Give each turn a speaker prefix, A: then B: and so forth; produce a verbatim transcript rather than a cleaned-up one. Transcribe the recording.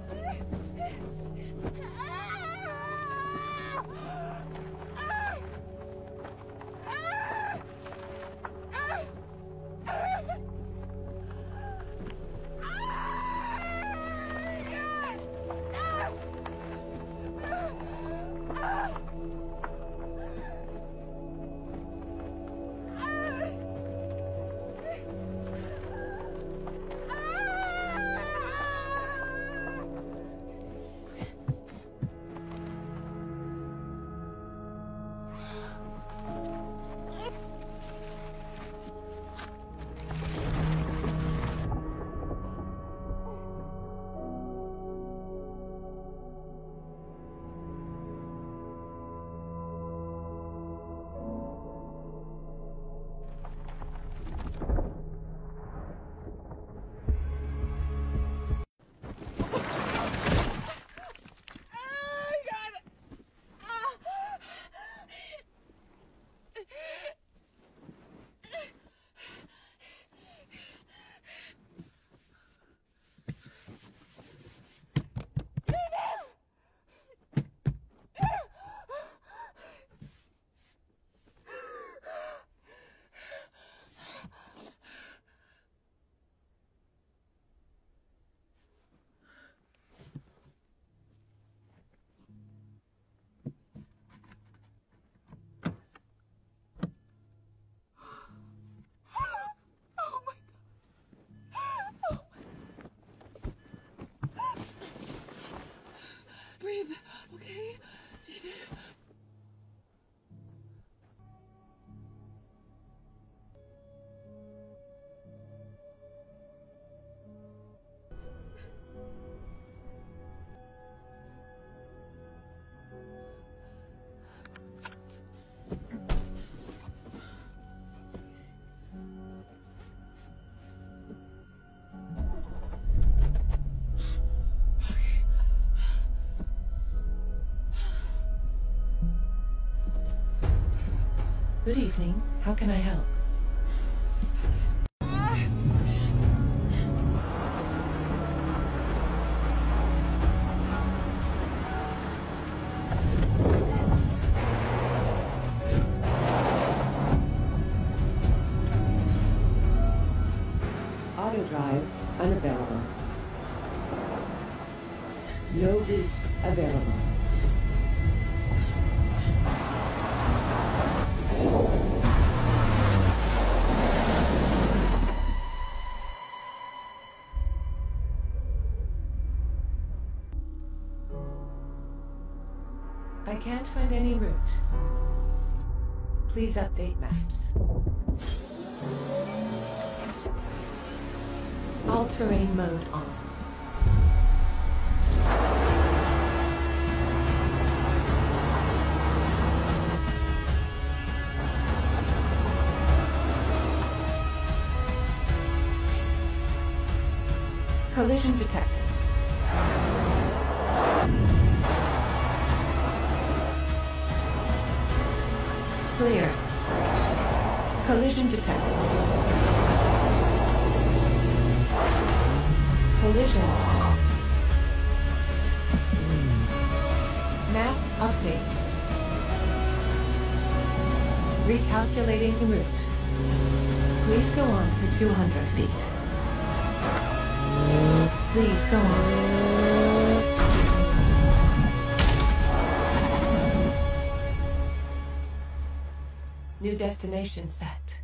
A: Breathe, okay? David.
B: Good evening. How can I help? Auto drive unavailable. No route available. I can't find any route. Please update maps. All-terrain mode on. Collision detected. Clear. Collision detected. Collision. Map update. Recalculating the route. Please go on for two hundred feet. Please go on. New destination set.